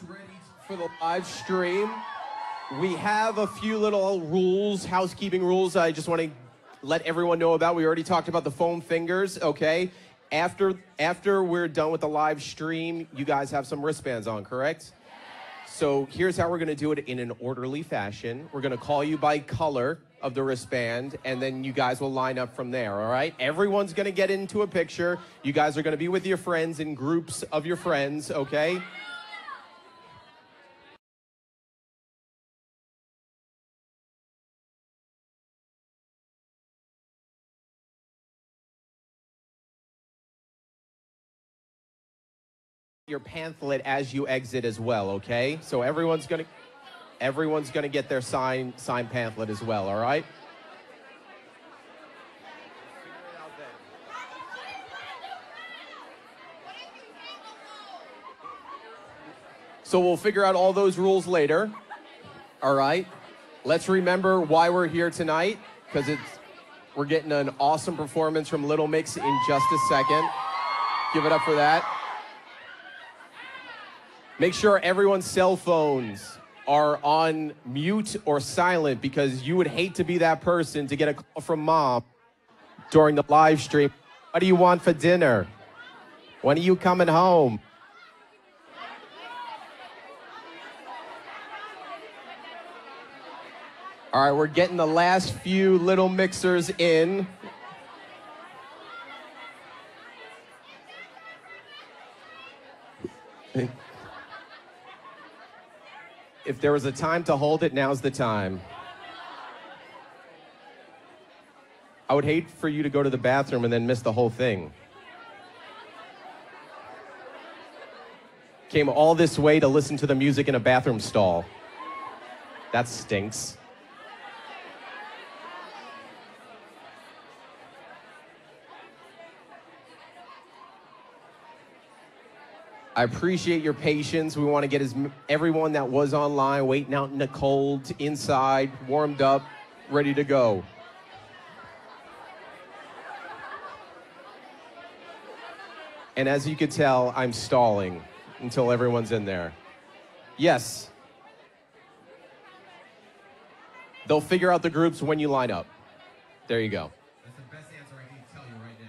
ready for the live stream. We have a few little rules, housekeeping rules I just want to let everyone know about. We already talked about the foam fingers, okay? After we're done with the live stream, you guys have some wristbands on, correct? So here's how we're going to do it in an orderly fashion. We're going to call you by color of the wristband, and then you guys will line up from there, all right? Everyone's going to get into a picture. You guys are going to be with your friends in groups of your friends, okay? Your pamphlet as you exit as well, okay? So everyone's gonna get their signed pamphlet as well, all right? So we'll figure out all those rules later, all right? Let's remember why we're here tonight, because we're getting an awesome performance from Little Mix in just a second. Give it up for that. Make sure everyone's cell phones are on mute or silent, because you would hate to be that person to get a call from mom during the live stream. What do you want for dinner? When are you coming home? All right, we're getting the last few Little Mixers in. If there was a time to hold it, now's the time. I would hate for you to go to the bathroom and then miss the whole thing. Came all this way to listen to the music in a bathroom stall. That stinks. I appreciate your patience. We want to get everyone that was online, waiting out in the cold, inside, warmed up, ready to go. And as you can tell, I'm stalling until everyone's in there. Yes. They'll figure out the groups when you line up. There you go. That's the best answer I can tell you right now.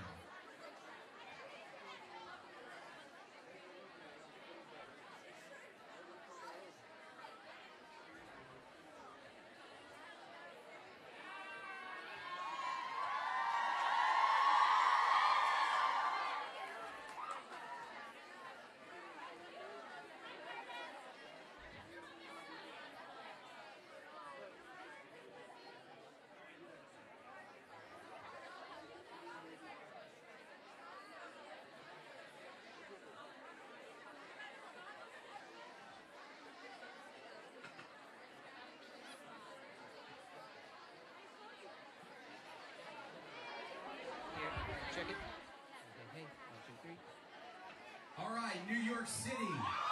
Check it. Hey, 1, 2, 3. All right, New York City.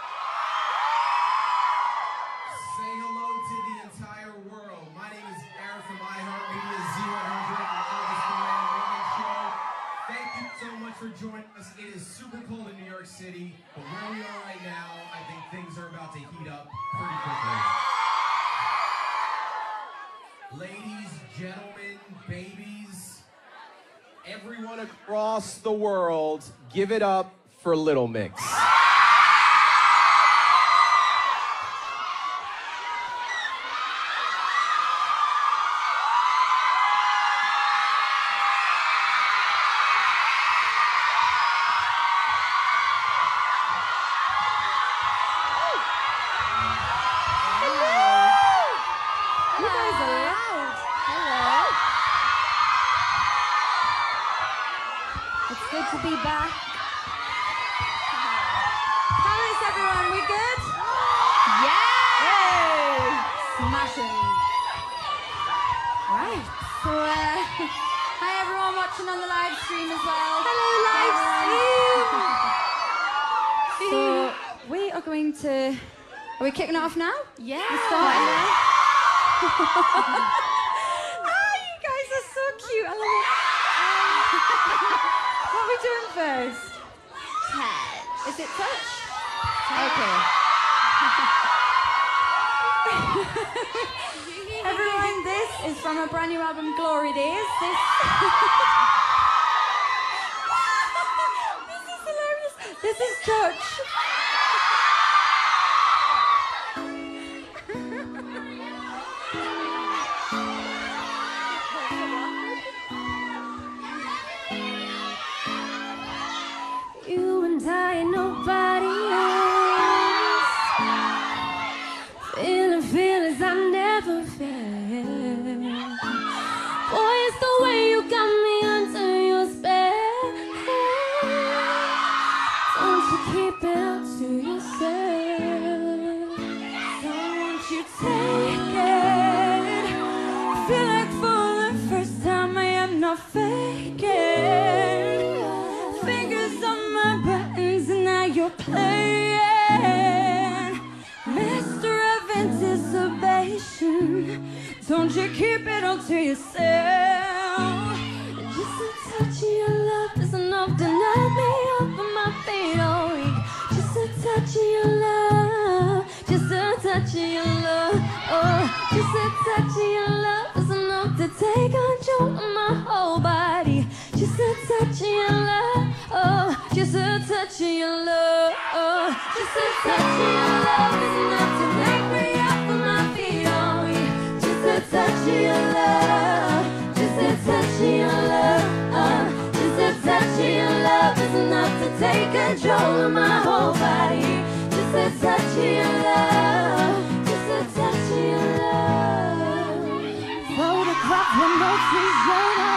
Say hello to the entire world. My name is Eric from iHeartMedia Z100 and Elvis Duran Morning Show. Thank you so much for joining us. It is super cold in New York City, but where we are right now, I think things are about to heat up pretty quickly. Ladies, gentlemen, babies, Everyone across the world, give it up for Little Mix. To be back. How is everyone? We good? Yeah! Smashing. Right. So, hi everyone watching on the live stream as well. Hello, live stream. So, we are going to. Are we kicking it off now? Yeah. We're starting now. You guys are so cute. I love it. What are we doing first? Touch. Is it touch? Okay. Everyone, this is from a brand new album, Glory Days. This is hilarious. This is Touch. You and I and nobody else. Feeling feelings I never felt. Boy, it's the way you got me under your spell. Don't you keep it up to yourself. Don't you take it. Feel like for the first time I am not faking. Fingers on my buttons and now you're playing. Mister of anticipation, don't you keep it all to yourself. Just a touch of your love is enough to knock me off of my feet all week. Just a touch of your love, just a touch of your love. Oh, just a touch of your love is enough to take control of my whole body. Just a touch of your love, oh, just a touch of your love, oh, just a touch of your love is enough to make me off of my feet all week. Just a touch of your love, just a touch of your love, just a touch of your love is enough to take control of my whole body. Just a touch of your love, just a touch of your love. Photograph with no t-shirt on.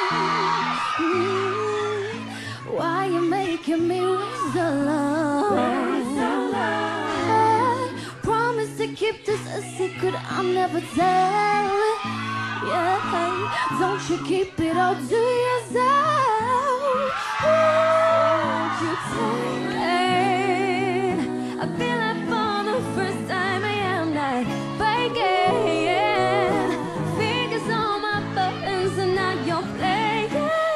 Why you making me waste the love? Promise to keep this a secret I'll never tell. Yeah, don't you keep it all to yourself. Won't you take it? I feel like for the first time I am not faking. Fingers on my buttons and now you're playing.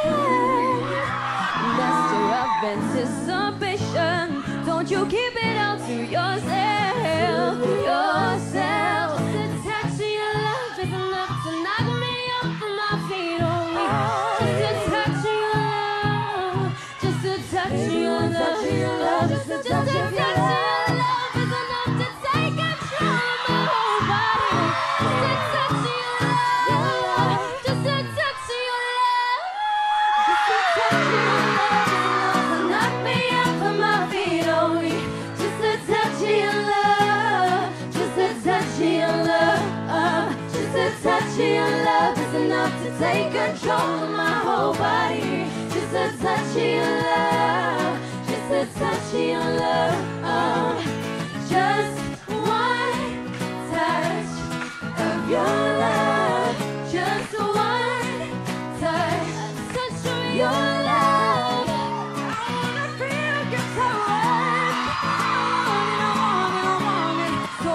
Master of anticipation, don't you keep it all to yourself, yourself. Just a touch of your love is enough to knock me off of my feet all week. Just a touch of your love, just a touch of your love, just a touch of your love is enough to take control of my whole body. Just a touch of your love, just a touch of your love, just a touch of your love is enough to knock me off of my feet all week. Just a touch of your love, just a touch of your love, just a touch of your love is enough to take control of my whole body. Just a touch of your love, just a touch of your love, just one touch of your love, just one touch of your love. I wanna feel your touch. I want it so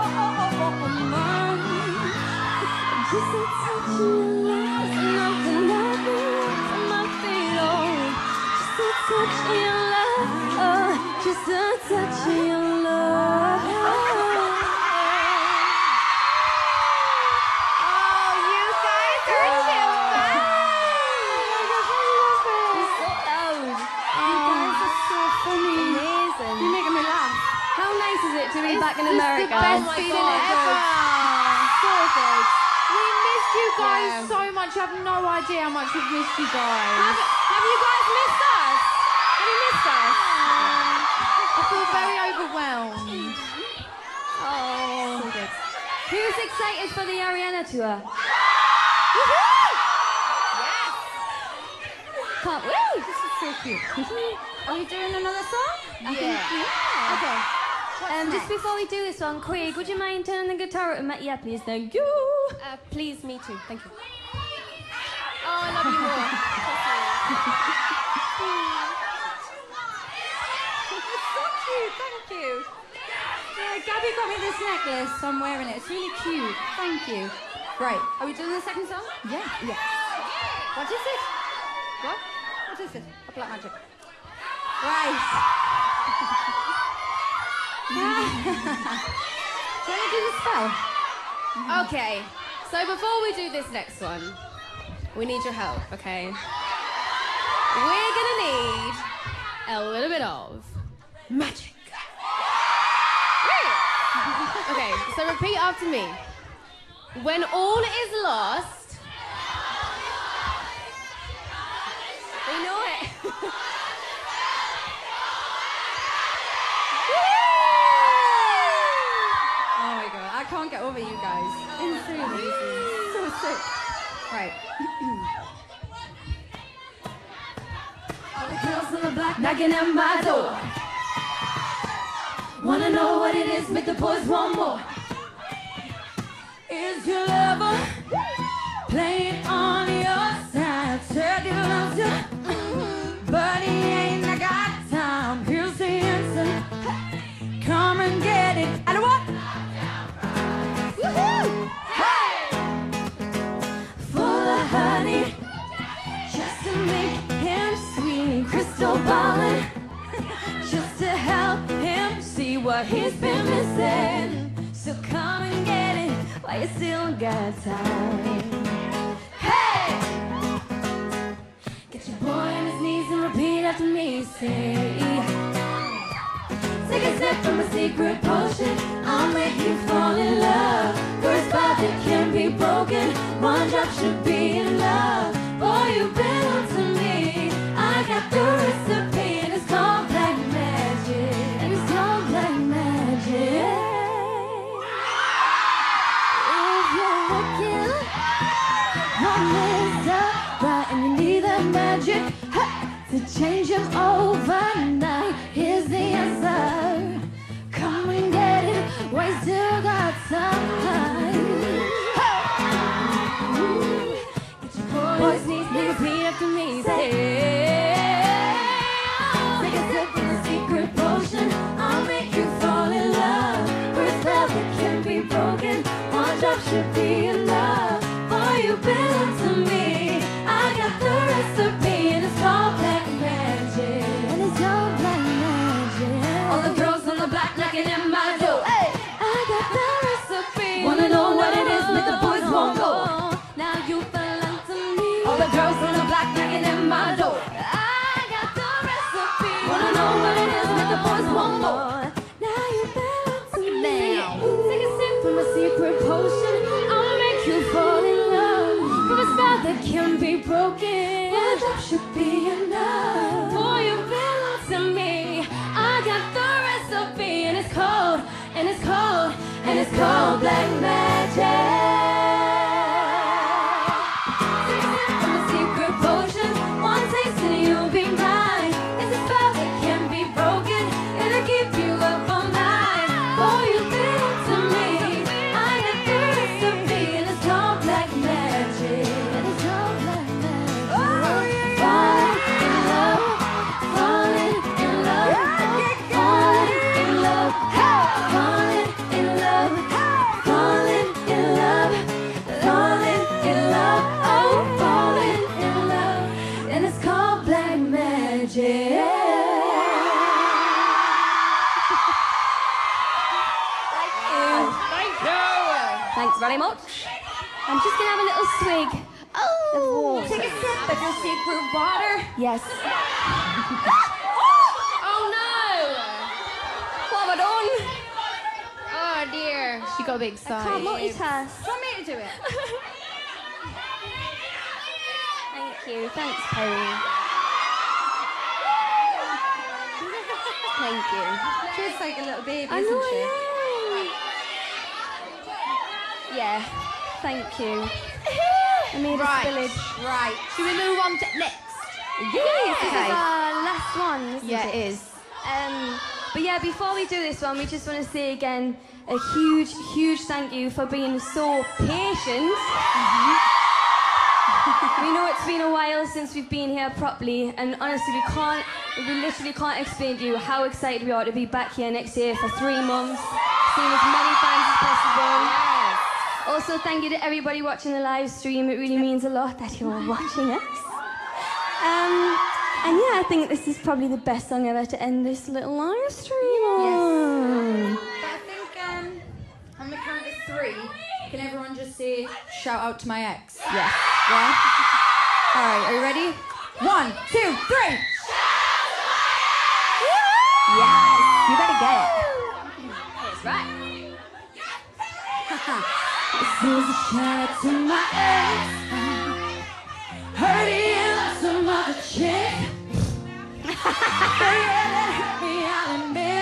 much. Just a touch of your love is enough to knock me off of my feet, oh. Just a touch of your love, oh, just a touch of your love. Oh, you guys are too much. You're so loud. You guys are so funny. Amazing. You're making me laugh. How nice is it to be back in America? The best feeling ever. So good. We missed you guys Yeah. so much. I have no idea how much we've missed you guys. Have you guys missed us? Have you missed us? I feel very overwhelmed. Oh. So good. Who's excited for the Ariana tour? Yes. Can't wait. This is so cute. Are we doing another song? Yeah. Okay. What's Just before we do this one, Craig, would you mind turning the guitar up? Yeah, please. Thank you. Please, me too. Thank you. Oh, I love you more. So cute, thank you. Yeah, Gabby got me this necklace, so I'm wearing it. It's really cute. Thank you. Right, are we doing the second song? Yeah. What is it? What is it? A black magic. Right. Do you want to do the spell? Okay, so before we do this next one, we need your help, okay? We're gonna need a little bit of magic. Okay, so repeat after me. When all is lost, we know it. Oh my god, I can't get over you guys. Insane. So sick. Right. All the girls in the black knocking at my door. Wanna know what it is, make the boys want more. Is your lover playing on your side? Said he loves you, but he ain't got time. Here's the answer. Come and get it. And what? Woohoo! Hey! Full of honey, just to make him sweet. Crystal balling, just to help him see what he's been missing. So come and get it while you still got time. Hey! Get your boy on his knees and repeat after me. Say, take a sip from a secret potion. I'll make you fall in love. For a spell that can be broken, one drop should be enough. Boy, you belong to me. I got the recipe and it's called black magic. And it's called black magic. If you're looking one messed up, right, and you need that magic to change him overnight, here's the answer. Come and get it, we still got time. Get your boys knees, repeat after me. Say, take a sip from the secret potion. I'll make you fall in love. For a spell that can be broken, one drop should be enough. Boy, you belong to me. I got the recipe and it's called black magic. And it's called black magic. All the girls on the block knocking at my door. Hey, I got the recipe. Wanna know what it is? Make the boys want more. Now you belong to me. All the girls on the block knocking at my door. I got the recipe. Wanna know what it is? Make the boys want more. Now you belong to me. Take a sip from a secret potion. I'll make you fall in love. From a spell that can be broken, one drop should be enough. Boy, you belong to me. I got the recipe and it's cold, and it's cold, and it's called black magic. Take a sip from a secret potion. One taste and you'll be mine. It's a spell that can be broken. It'll keep you up all night. Boy, you belong to me. I got the recipe and it's called black magic. And it's called black magic. Oh, yeah. Falling in love, falling in love, falling in love, falling in love, falling in love, oh, falling in love, and it's called black magic. Thank you. Thanks very much. I'm just gonna have a little swig of water. Take a sip of your secret water. Yes. Oh no! What have I done? Oh dear. She got a big sigh. Can't multitask. Do you want me to do it? Thank you. Thanks, Perry. Thank you. She's like a little baby, I isn't know she? I am. Yeah. Thank you. I made a spillage. Right. Should we move on to next? Yes, this is our last one, isn't Yeah, it? it is. But yeah, before we do this one, we just want to say again a huge, huge thank you for being so patient. We know it's been a while since we've been here properly, and honestly, we literally can't explain to you how excited we are to be back here next year for 3 months, seeing as many fans as possible. Yes. Also, thank you to everybody watching the live stream. It really means a lot that you're watching us. And yeah, I think this is probably the best song ever to end this little live stream on. Can everyone just say, shout out to my ex? Yes. Yeah? All right, are you ready? 1, 2, 3. Yes, you better get it. That's right. This is a shout out to my ex. Heard he ain't some other chick. Baby, that hurt me, I'll admit.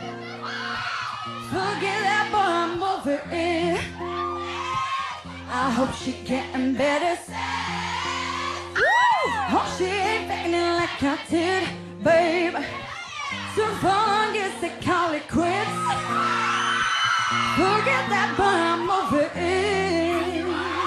Forget that boy, I'm over it. I hope she getting better. Hope she ain't faking it like I did, babe. So far, guess they call it quits. Forget that boy, I'm over it.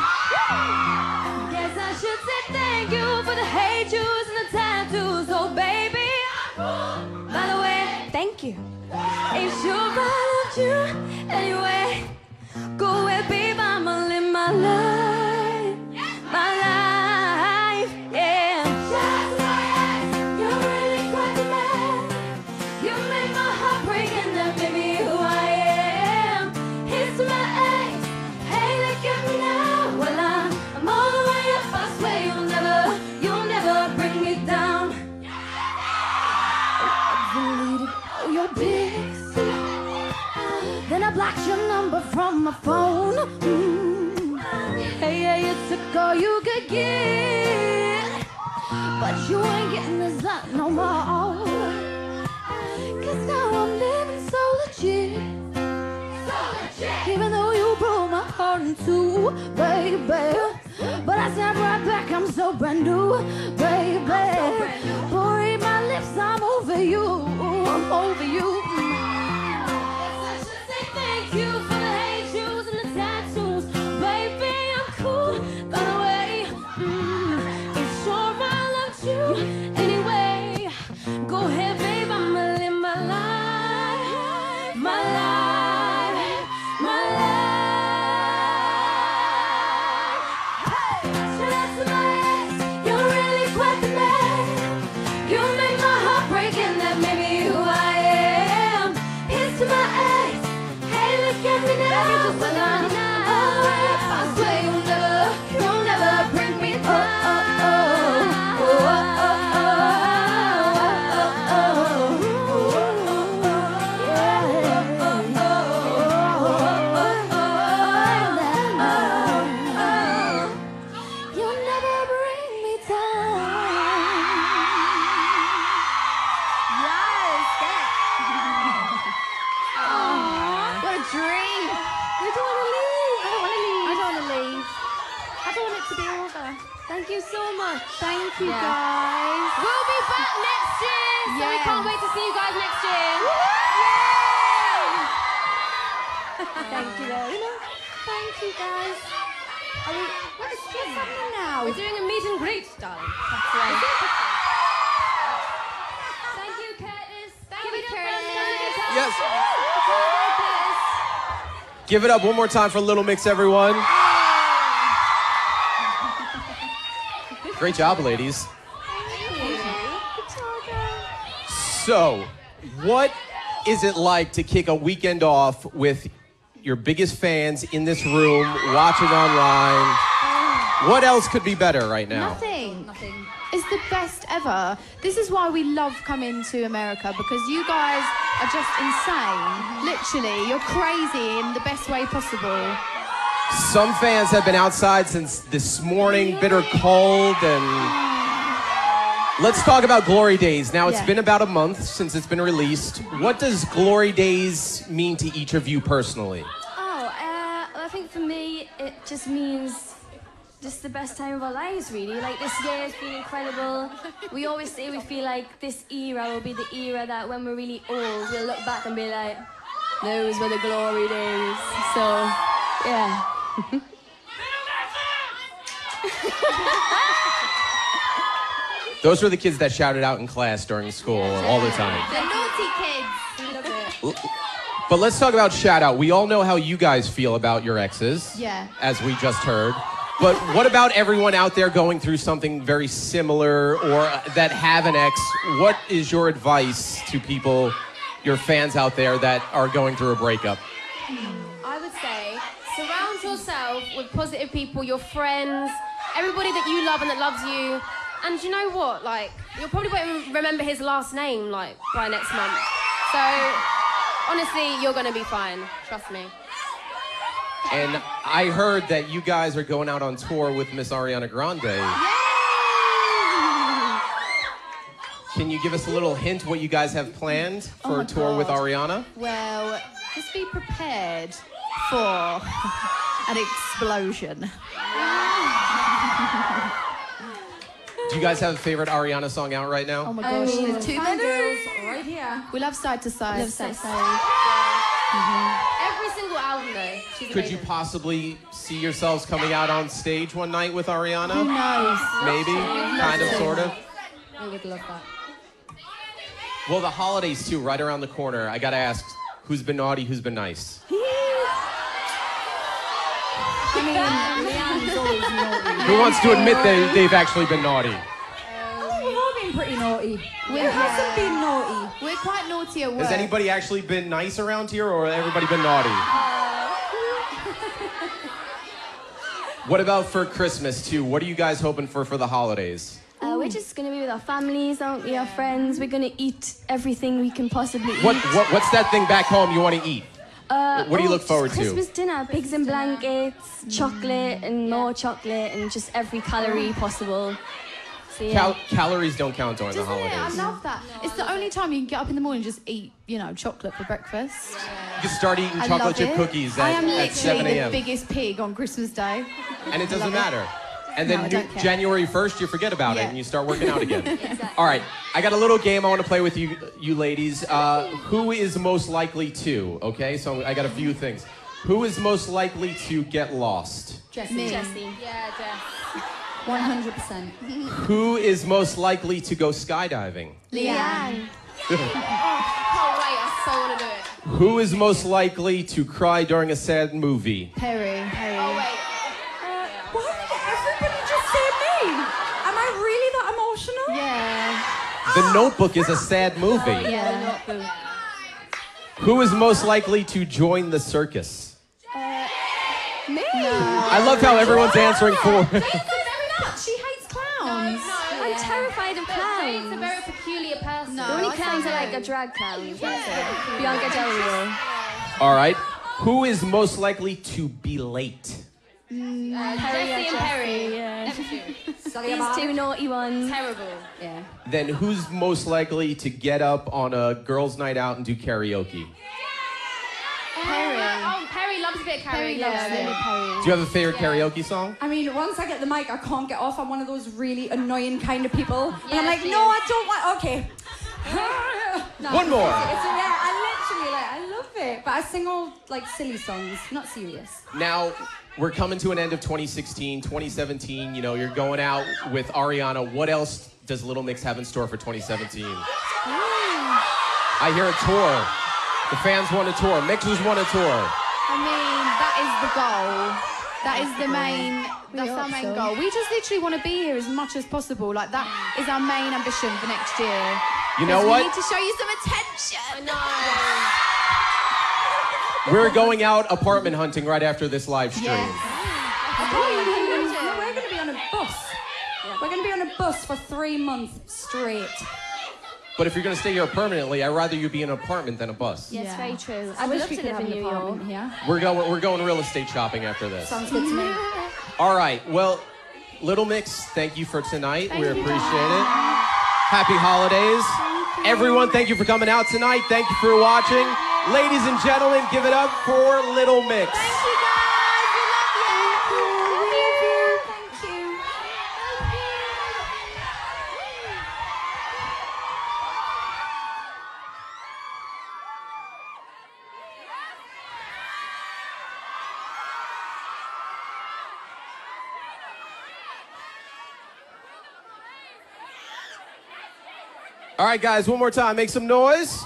Guess I should say thank you for the hate yous and the tattoos. Oh, baby. By the way, thank you. Ain't sure I loved you anyway. Go away, babe, I'ma live my life. My life, yeah. Just like you're really quite the man. You make my heart break and that made me who I am. Here's to my ex. Hey, look at me now. Well, I'm all the way up. I swear you'll never bring me down. Deleted all your pics. Then I blocked your number from my phone. Hey, you took all you could get, but you ain't getting this lot no more. Cause now I'm living so legit. Even though you broke my heart in two, baby. But I snap right back, I'm so brand new, baby. Pour my lips, I'm over you, I'm over you. I should say thank you for the hate shoes and the tattoos. Baby, I'm cool, by the way. Ain't sure I loved you anyway. Go ahead, babe, I'ma live my life. My life, my life. Hey, shout out to my ex, you're really quite the man. You make my heart break and that made me who I am. Here's to my ex, hey, look at me now. Well, I swear you'll never bring me down. You'll never bring me down. Yes, get it. What a dream. We don't want to leave. I don't want to leave. I don't want to leave. I don't want it to be over. Thank you so much. Thank you, Yeah. guys. We'll be back next year, so we Yeah. can't wait to see you guys next year. Thank you, Lorena. Thank you, guys. What's happening now? We're doing a meet and greet, darling. That's right. Thank you, Curtis. Thank Give you, it up for Curtis. Little Mix. Yes. Curtis. Give it up one more time for Little Mix, everyone. Great job, ladies. So, what is it like to kick a weekend off with your biggest fans in this room, watching online? What else could be better right now? Nothing. It's the best ever. This is why we love coming to America, because you guys are just insane. Literally, you're crazy in the best way possible. Some fans have been outside since this morning, bitter cold, and let's talk about Glory Days. Now, it's Yeah. been about a month since it's been released. What does Glory Days mean to each of you personally? Oh, I think for me, it just means just the best time of our lives, really. Like, this year has been incredible. We always say we feel like this era will be the era that when we're really old, we'll look back and be like, those were the glory days. So, yeah. Those were the kids that shouted out in class during school all the time. The naughty kids. Love it. But let's talk about shout out. We all know how you guys feel about your exes. Yeah. As we just heard. But what about everyone out there going through something very similar or that have an ex? What is your advice to people, your fans out there that are going through a breakup? I would say surround yourself with positive people, your friends, everybody that you love and that loves you. And you know what? Like, you'll probably won't even remember his last name, like, by next month. So, honestly, you're gonna be fine. Trust me. And I heard that you guys are going out on tour with Miss Ariana Grande. Yay! Can you give us a little hint what you guys have planned for Oh a tour with God. Ariana? Well, just be prepared for an explosion. Do you guys have a favorite Ariana song out right now? Oh my gosh, there's too many. Fangirls right here. We love Side to Side. Love Side to Side. Every single album, though. She's Could you amazing. possibly see yourselves coming out on stage one night with Who Ariana? knows? Maybe? Kind of, sort of? I would love that. Well, the holidays too, right around the corner. I gotta ask, who's been naughty, who's been nice? I mean, Leanne's always naughty. Who wants to admit they've actually been naughty? We've all been pretty naughty. Who hasn't been naughty? We're quite naughty at work. Has anybody actually been nice around here, or everybody been naughty? What about for Christmas too? What are you guys hoping for the holidays? We're just gonna be with our families, aren't we? Our friends. We're gonna eat everything we can possibly eat. What's that thing back home you want to eat? What do you look forward to? Christmas dinner, pigs in blankets, chocolate and more chocolate, and just every calorie possible. So yeah. Calories don't count during the Doesn't it? I holidays. love that. It's the only time you can get up in the morning and just eat, you know, chocolate for breakfast. You can start eating I chocolate love chip it. cookies I am at 7 literally the a.m. biggest pig on Christmas Day. And it doesn't love it. matter. And No, then I don't care. January 1st, you forget about it Yeah. and you start working out again. All right, I got a little game I want to play with you ladies. Who is most likely to? Okay, so I got a few things. Who is most likely to get lost? Jessie. Me. Jessie. Yeah, Jess. 100%. Who is most likely to go skydiving? Leanne. Oh, wait, I so want to do it. Who is most likely to cry during a sad movie? Perry. Oh, wait. Why did everybody just say me? Am I really that emotional? Yeah. The Notebook is a sad movie. Yeah. Who is most likely to join the circus? Me? I love how everyone's answering for. She hates clowns. I'm terrified of Jane's a clowns. very peculiar person. No. The only I clowns say are like no. a drag clowns. That's it. Bianca Del Rio. All right. Who is most likely to be late? Jessie and Perry. Yeah. Never two. Sorry These about two naughty ones. Terrible. Yeah. Then who's most likely to get up on a girls' night out and do karaoke? Perry. Oh, Perry loves a bit of Perry karaoke. loves Yeah. it. Do you have a favorite karaoke song? I mean, once I get the mic, I can't get off. I'm one of those really annoying kind of people. And I'm Yeah, like, she no, is. I don't want. Okay. No, One more. yeah, I literally I love it. But I sing all like silly songs, not serious. Now, we're coming to an end of 2016, 2017. You know, you're going out with Ariana. What else does Little Mix have in store for 2017? I hear a tour. The fans want a tour. Mixers want a tour. I mean, that is the goal. That is the main. That's our hope main so. goal. We just literally want to be here as much as possible. Like that is our main ambition for next year. You know 'Cause what? We need to show you some attention. I know. We're going out apartment hunting right after this live stream. No, we're going to be on a bus. We're going to be on a bus for 3 months straight. But if you're going to stay here permanently, I'd rather you be in an apartment than a bus. Yes, Yeah. very true. I I would wish love we to could live have in an New York. apartment here. We're going real estate shopping after this. Sounds good to me. All right. Well, Little Mix, thank you for tonight. We appreciate it. Happy holidays. Everyone, thank you for coming out tonight. Thank you for watching. Ladies and gentlemen, give it up for Little Mix. Thank you guys. We love you. Thank you. All right, guys, one more time. Make some noise.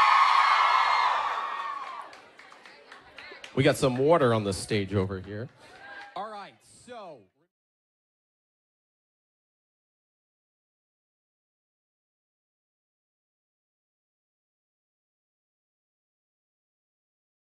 We got some water on the stage over here.